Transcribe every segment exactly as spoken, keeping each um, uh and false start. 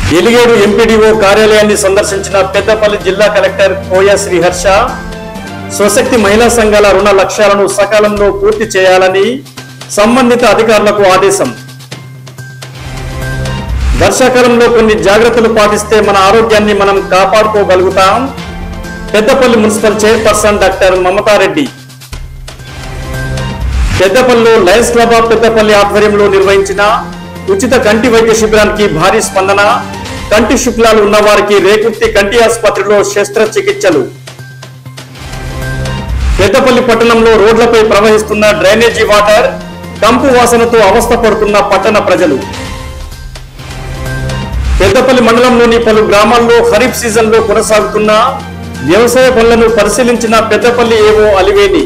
Elgaid MPDO కార్యాలయాన్ని సందర్శించిన పెద్దపల్లి జిల్లా కలెక్టర్ కోయ శ్రీహర్ష స్వశక్తి మహిళా సంఘాల రుణ లక్ష్యాలను సకాలంలో పూర్తి చేయాలని సంబంధిత అధికారులకు ఆదేశం. వర్షాకాలంలో కొన్ని జాగ్రత్తలు పాటిస్తే మన ఆరోగ్యాన్ని మనం కాపాడుకోగలుగుతాం. Peddapalli municipal chairperson doctor Mamata Reddy. పెద్దపల్లిలో లయన్స్ క్లబ్ ఆఫ్ పెద్దపల్లి ఆధ్వర్యంలో నిర్వహించిన ఉచిత కంటి వైద్య శిబిరానికి భారీ స్పందన. కంటి శుక్లాలు ఉన్న వారికి రేకుర్తి కంటి ఆసుపత్రిలో శస్త్రచికిత్సలు. పెద్దపల్లి పట్టణంలో రోడ్లపై ప్రవహిస్తున్న డ్రైనేజీ వాటర్ కంపు వాసనతో అవస్థ పడుతున్న పట్టణ ప్రజలు. పెద్దపల్లి మండలంలోని పలు గ్రామాల్లో ఖరీఫ్ సీజన్ లో కొనసాగుతున్న వ్యవసాయ పనులను పరిశీలించిన పెద్దపల్లి ఏవో అలివేని.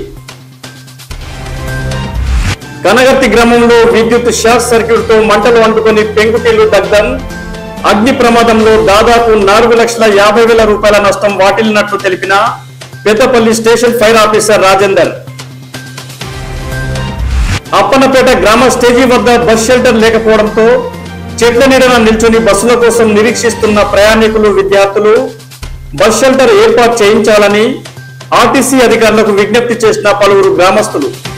కనగర్తి గ్రామంలో విద్యుత్ షార్ట్ సర్క్యూట్ తో మంటలు అంటుకొని పెంకుటిల్లు దగ్ధం. అగ్ని ప్రమాదంలో దాదాపు నాలుగు లక్షల యాభై వేల రూపాయల నష్టం వాటిల్లినట్లు తెలిపిన Peddapalli station fire officer Rajender. Appannapeta గ్రామ స్టేజీ వద్ద బస్ షెల్టర్ లేకపోవడంతో చెట్ల నీడన నిల్చొని బస్సుల కోసం నిరీక్షిస్తున్న ప్రయాణికులు, విద్యార్థులు బస్ షెల్టర్ ఏర్పాటు చేయించాలని ఆర్టీసీ అధికారులకు విజ్ఞప్తి చేసిన పలువురు గ్రామస్తులు.